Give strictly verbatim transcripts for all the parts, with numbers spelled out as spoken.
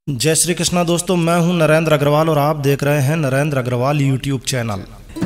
जय श्री कृष्णा दोस्तों, मैं हूं नरेंद्र अग्रवाल और आप देख रहे हैं नरेंद्र अग्रवाल यूट्यूब चैनल।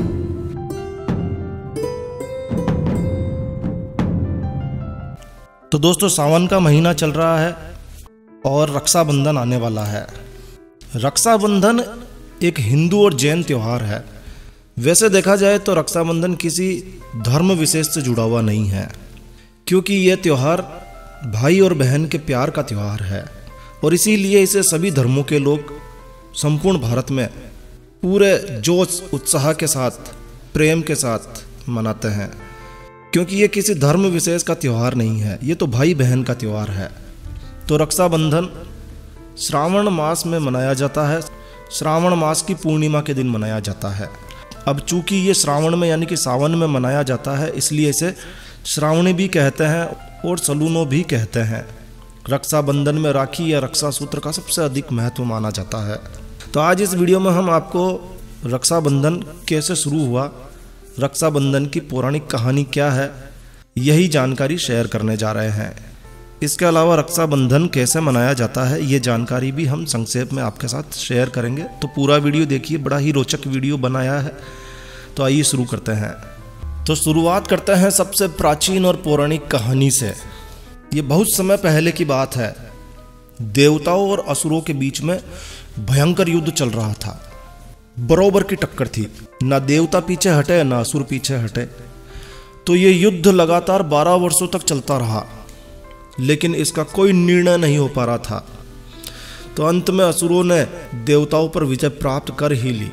तो दोस्तों, सावन का महीना चल रहा है और रक्षाबंधन आने वाला है। रक्षाबंधन एक हिंदू और जैन त्यौहार है। वैसे देखा जाए तो रक्षाबंधन किसी धर्म विशेष से जुड़ा हुआ नहीं है, क्योंकि यह त्यौहार भाई और बहन के प्यार का त्यौहार है और इसीलिए इसे सभी धर्मों के लोग संपूर्ण भारत में पूरे जोश उत्साह के साथ, प्रेम के साथ मनाते हैं। क्योंकि ये किसी धर्म विशेष का त्यौहार नहीं है, ये तो भाई बहन का त्यौहार है। तो रक्षाबंधन श्रावण मास में मनाया जाता है। श्रावण मास की पूर्णिमा के दिन मनाया जाता है। अब चूंकि ये श्रावण में यानी कि सावन में मनाया जाता है, इसलिए इसे श्रावणी भी कहते हैं और सलूनो भी कहते हैं। रक्षाबंधन में राखी या रक्षा सूत्र का सबसे अधिक महत्व माना जाता है। तो आज इस वीडियो में हम आपको रक्षाबंधन कैसे शुरू हुआ, रक्षाबंधन की पौराणिक कहानी क्या है, यही जानकारी शेयर करने जा रहे हैं। इसके अलावा रक्षाबंधन कैसे मनाया जाता है, ये जानकारी भी हम संक्षेप में आपके साथ शेयर करेंगे। तो पूरा वीडियो देखिए, बड़ा ही रोचक वीडियो बनाया है। तो आइए शुरू करते हैं। तो शुरुआत करते हैं सबसे प्राचीन और पौराणिक कहानी से। ये बहुत समय पहले की बात है। देवताओं और असुरों के बीच में भयंकर युद्ध चल रहा था। बरोबर की टक्कर थी, ना देवता पीछे हटे ना असुर पीछे हटे। तो ये युद्ध लगातार बारह वर्षों तक चलता रहा, लेकिन इसका कोई निर्णय नहीं हो पा रहा था। तो अंत में असुरों ने देवताओं पर विजय प्राप्त कर ही ली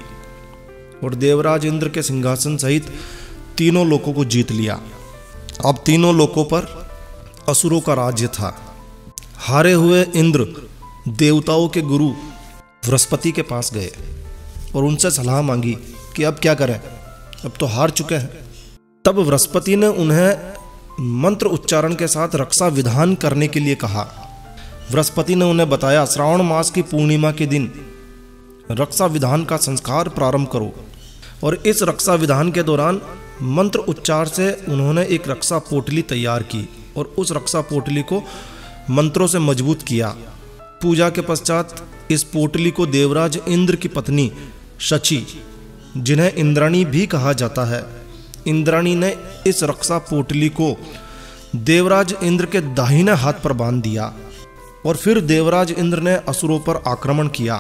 और देवराज इंद्र के सिंहासन सहित तीनों लोकों को जीत लिया। अब तीनों लोकों पर असुरों का राज्य था। हारे हुए इंद्र देवताओं के गुरु बृहस्पति के पास गए और उनसे सलाह मांगी कि अब क्या करें, अब तो हार चुके हैं। तब बृहस्पति ने उन्हें मंत्र उच्चारण के साथ रक्षा विधान करने के लिए कहा। बृहस्पति ने उन्हें बताया, श्रावण मास की पूर्णिमा के दिन रक्षा विधान का संस्कार प्रारंभ करो। और इस रक्षा विधान के दौरान मंत्र उच्चार से उन्होंने एक रक्षा पोटली तैयार की और उस रक्षा पोटली को मंत्रों से मजबूत किया। पूजा के पश्चात इस पोटली को देवराज इंद्र की पत्नी शची, जिन्हें इंद्राणी भी कहा जाता है, इंद्राणी ने इस रक्षा पोटली को देवराज इंद्र के दाहिने हाथ पर बांध दिया। और फिर देवराज इंद्र ने असुरों पर आक्रमण किया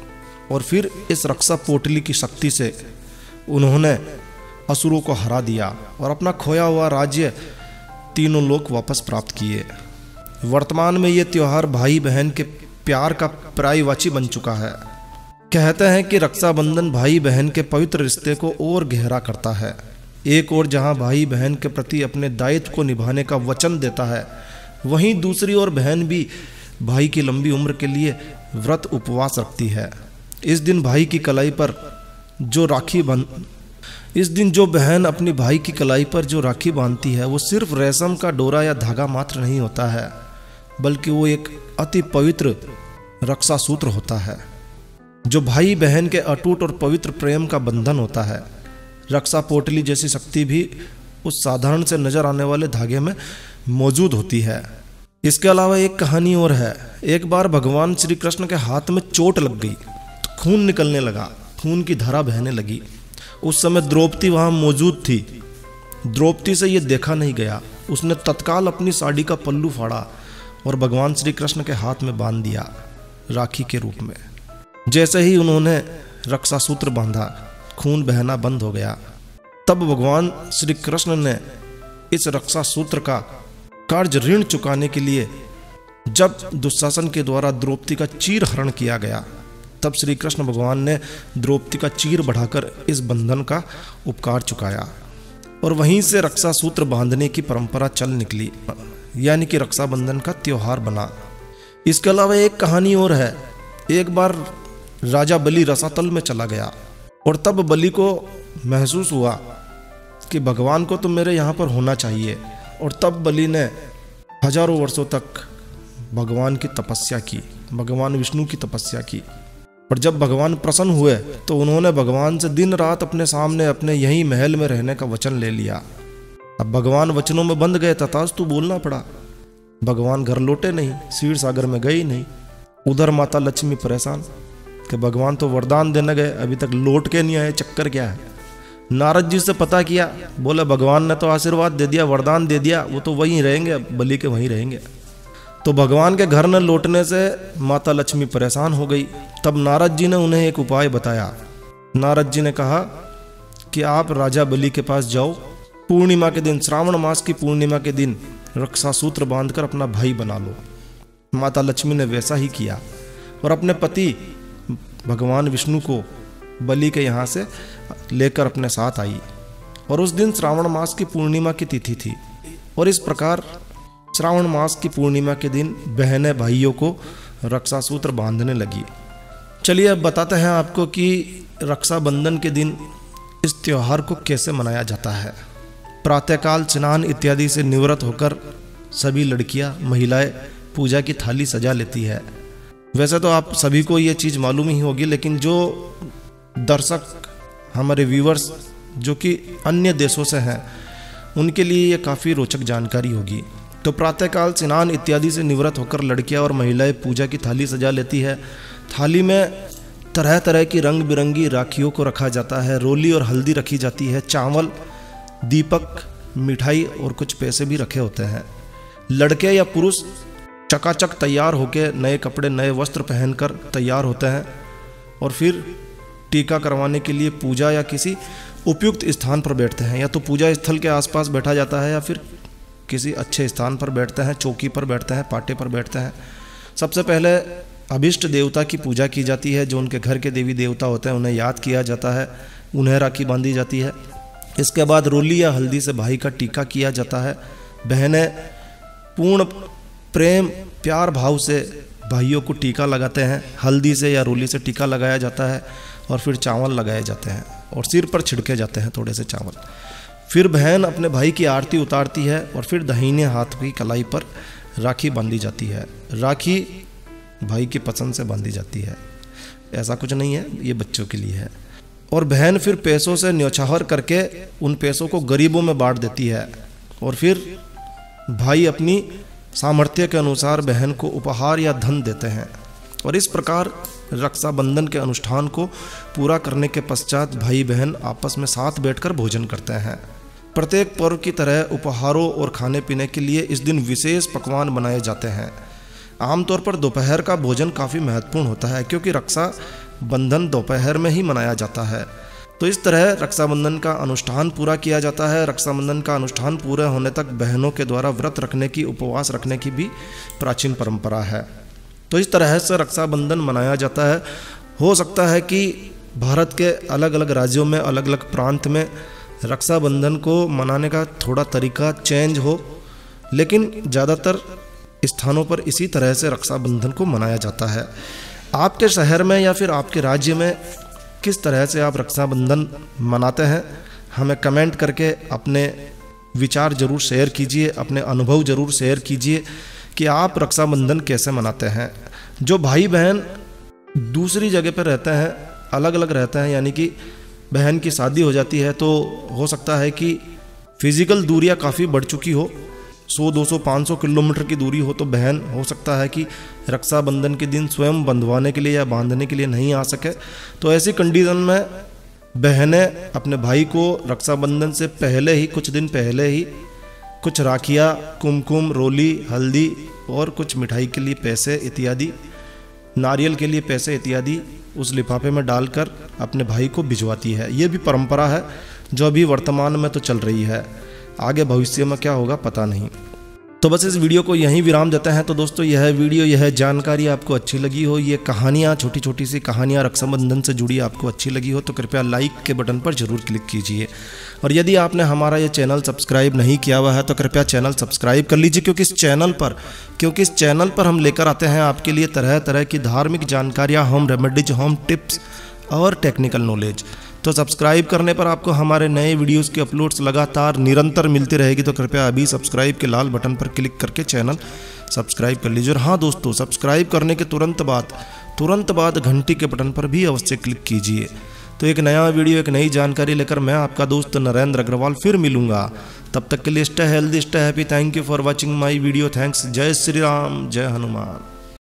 और फिर इस रक्षा पोटली की शक्ति से उन्होंने असुरों को हरा दिया और अपना खोया हुआ राज्य तीनों लोग वापस प्राप्त किए। वर्तमान में ये त्यौहार भाई बहन के प्यार का पर्यायवाची बन चुका है। कहते हैं कि रक्षाबंधन भाई बहन के पवित्र रिश्ते को और गहरा करता है। एक ओर जहां भाई बहन के प्रति अपने दायित्व को निभाने का वचन देता है, वहीं दूसरी ओर बहन भी भाई की लंबी उम्र के लिए व्रत उपवास रखती है। इस दिन भाई की कलाई पर जो राखी बन इस दिन जो बहन अपनी भाई की कलाई पर जो राखी बांधती है, वो सिर्फ रेशम का डोरा या धागा मात्र नहीं होता है, बल्कि वो एक अति पवित्र रक्षा सूत्र होता है, जो भाई बहन के अटूट और पवित्र प्रेम का बंधन होता है। रक्षा पोटली जैसी शक्ति भी उस साधारण से नजर आने वाले धागे में मौजूद होती है। इसके अलावा एक कहानी और है। एक बार भगवान श्री कृष्ण के हाथ में चोट लग गई तो खून निकलने लगा, खून की धारा बहने लगी। उस समय द्रौपदी वहां मौजूद थी। द्रौपदी से यह देखा नहीं गया। उसने तत्काल अपनी साड़ी का पल्लू फाड़ा और भगवान श्री कृष्ण के हाथ में बांध दिया राखी के रूप में। जैसे ही उन्होंने रक्षा सूत्र बांधा, खून बहना बंद हो गया। तब भगवान श्री कृष्ण ने इस रक्षा सूत्र का कर्ज ऋण चुकाने के लिए जब दुशासन के द्वारा द्रौपदी का चीर हरण किया गया, तब श्री कृष्ण भगवान ने द्रौपदी का चीर बढ़ाकर इस बंधन का उपकार चुकाया और वहीं से रक्षा सूत्र बांधने की परंपरा चल निकली, यानी कि रक्षाबंधन का त्योहार बना। इसके अलावा एक कहानी और है। एक बार राजा बलि रसातल में चला गया और तब बलि को महसूस हुआ कि भगवान को तो मेरे यहाँ पर होना चाहिए। और तब बलि ने हजारों वर्षों तक भगवान की तपस्या की, भगवान विष्णु की तपस्या की। और जब भगवान प्रसन्न हुए तो उन्होंने भगवान से दिन रात अपने सामने अपने यही महल में रहने का वचन ले लिया। अब भगवान वचनों में बंध गए, तथास्तु बोलना पड़ा। भगवान घर लौटे नहीं, क्षीर सागर में गए ही नहीं। उधर माता लक्ष्मी परेशान कि भगवान तो वरदान देने गए, अभी तक लौट के नहीं आए, चक्कर क्या है। नारद जी से पता किया, बोले भगवान ने तो आशीर्वाद दे दिया, वरदान दे दिया, वो तो वहीं रहेंगे, बलि के वहीं रहेंगे। तो भगवान के घर न लौटने से माता लक्ष्मी परेशान हो गई। तब नारद जी ने उन्हें एक उपाय बताया। नारद जी ने कहा कि आप राजा बलि के पास जाओ, पूर्णिमा के दिन, श्रावण मास की पूर्णिमा के दिन रक्षा सूत्र बांधकर अपना भाई बना लो। माता लक्ष्मी ने वैसा ही किया और अपने पति भगवान विष्णु को बलि के यहाँ से लेकर अपने साथ आई। और उस दिन श्रावण मास की पूर्णिमा की तिथि थी। और इस प्रकार श्रावण मास की पूर्णिमा के दिन बहनें भाइयों को रक्षा सूत्र बांधने लगी। चलिए अब बताते हैं आपको कि रक्षाबंधन के दिन इस त्योहार को कैसे मनाया जाता है। प्रातःकाल स्नान इत्यादि से निवृत्त होकर सभी लड़कियां, महिलाएं पूजा की थाली सजा लेती है। वैसे तो आप सभी को ये चीज़ मालूम ही होगी, लेकिन जो दर्शक हमारे व्यूवर्स जो कि अन्य देशों से हैं उनके लिए ये काफ़ी रोचक जानकारी होगी। तो प्रातःकाल स्नान इत्यादि से निवृत्त होकर लड़कियां और महिलाएं पूजा की थाली सजा लेती है। थाली में तरह तरह की रंग बिरंगी राखियों को रखा जाता है, रोली और हल्दी रखी जाती है, चावल, दीपक, मिठाई और कुछ पैसे भी रखे होते हैं। लड़के या पुरुष चकाचक तैयार होकर नए कपड़े, नए वस्त्र पहनकर तैयार होते हैं और फिर टीका करवाने के लिए पूजा या किसी उपयुक्त स्थान पर बैठते हैं। या तो पूजा स्थल के आसपास बैठा जाता है या फिर किसी अच्छे स्थान पर बैठते हैं, चौकी पर बैठते हैं, पाटे पर बैठते हैं। सबसे पहले अभिष्ट देवता की पूजा की जाती है। जो उनके घर के देवी देवता होते हैं उन्हें याद किया जाता है, उन्हें राखी बांधी जाती है। इसके बाद रोली या हल्दी से भाई का टीका किया जाता है। बहनें पूर्ण प्रेम प्यार भाव से भाइयों को टीका लगाते हैं। हल्दी से या रोली से टीका लगाया जाता है और फिर चावल लगाए जाते हैं और सिर पर छिड़के जाते हैं थोड़े से चावल। फिर बहन अपने भाई की आरती उतारती है और फिर दाहिने हाथ की कलाई पर राखी बांधी जाती है। राखी भाई की पसंद से बांधी जाती है, ऐसा कुछ नहीं है, ये बच्चों के लिए है। और बहन फिर पैसों से न्यौछावर करके उन पैसों को गरीबों में बांट देती है। और फिर भाई अपनी सामर्थ्य के अनुसार बहन को उपहार या धन देते हैं। और इस प्रकार रक्षाबंधन के अनुष्ठान को पूरा करने के पश्चात भाई बहन आपस में साथ बैठकर भोजन करते हैं। प्रत्येक पर्व की तरह उपहारों और खाने पीने के लिए इस दिन विशेष पकवान बनाए जाते हैं। आमतौर पर दोपहर का भोजन काफ़ी महत्वपूर्ण होता है क्योंकि रक्षा बंधन दोपहर में ही मनाया जाता है। तो इस तरह रक्षाबंधन का अनुष्ठान पूरा किया जाता है। रक्षाबंधन का अनुष्ठान पूरे होने तक बहनों के द्वारा व्रत रखने की, उपवास रखने की भी प्राचीन परंपरा है। तो इस तरह से रक्षाबंधन मनाया जाता है। हो सकता है कि भारत के अलग अलग राज्यों में, अलग अलग प्रांत में रक्षाबंधन को मनाने का थोड़ा तरीका चेंज हो, लेकिन ज़्यादातर स्थानों पर इसी तरह से रक्षाबंधन को मनाया जाता है। आपके शहर में या फिर आपके राज्य में किस तरह से आप रक्षाबंधन मनाते हैं, हमें कमेंट करके अपने विचार ज़रूर शेयर कीजिए, अपने अनुभव ज़रूर शेयर कीजिए कि आप रक्षाबंधन कैसे मनाते हैं। जो भाई बहन दूसरी जगह पर रहते हैं, अलग अलग रहते हैं, यानी कि बहन की शादी हो जाती है, तो हो सकता है कि फिज़िकल दूरियां काफ़ी बढ़ चुकी हो, सौ दो सौ पाँच सौ किलोमीटर की दूरी हो, तो बहन हो सकता है कि रक्षाबंधन के दिन स्वयं बंधवाने के लिए या बांधने के लिए नहीं आ सके। तो ऐसी कंडीशन में बहनें अपने भाई को रक्षाबंधन से पहले ही, कुछ दिन पहले ही कुछ राखियाँ, कुमकुम, रोली, हल्दी और कुछ मिठाई के लिए पैसे इत्यादि, नारियल के लिए पैसे इत्यादि उस लिफाफे में डालकर अपने भाई को भिजवाती है। ये भी परंपरा है जो अभी वर्तमान में तो चल रही है, आगे भविष्य में क्या होगा पता नहीं। तो बस इस वीडियो को यहीं विराम देते हैं। तो दोस्तों यह वीडियो, यह जानकारी आपको अच्छी लगी हो, ये कहानियाँ, छोटी छोटी सी कहानियाँ रक्षाबंधन से जुड़ी आपको अच्छी लगी हो तो कृपया लाइक के बटन पर जरूर क्लिक कीजिए। और यदि आपने हमारा ये चैनल सब्सक्राइब नहीं किया हुआ है तो कृपया चैनल सब्सक्राइब कर लीजिए, क्योंकि इस चैनल पर क्योंकि इस चैनल पर हम लेकर आते हैं आपके लिए तरह तरह की धार्मिक जानकारियाँ, होम रेमेडीज, होम टिप्स और टेक्निकल नॉलेज। तो सब्सक्राइब करने पर आपको हमारे नए वीडियोस के अपलोड्स लगातार निरंतर मिलती रहेगी। तो कृपया अभी सब्सक्राइब के लाल बटन पर क्लिक करके चैनल सब्सक्राइब कर लीजिए। और हाँ दोस्तों, सब्सक्राइब करने के तुरंत बाद तुरंत बाद घंटी के बटन पर भी अवश्य क्लिक कीजिए। तो एक नया वीडियो, एक नई जानकारी लेकर मैं आपका दोस्त नरेंद्र अग्रवाल फिर मिलूंगा। तब तक के लिए stay healthy, stay happy. Thank you for watching my video. Thanks. जय श्री राम, जय हनुमान।